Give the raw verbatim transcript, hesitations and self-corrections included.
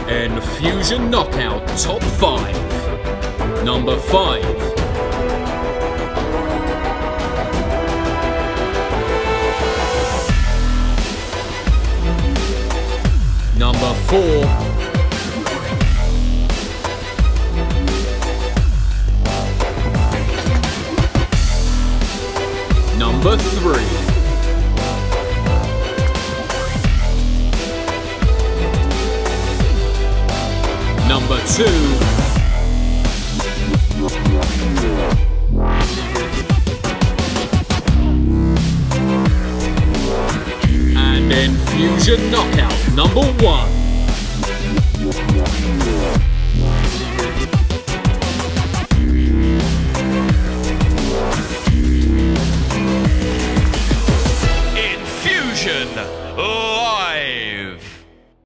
Infusion Knockout Top five. Number five. Number four. Number three. Number two. And Infusion Knockout number one.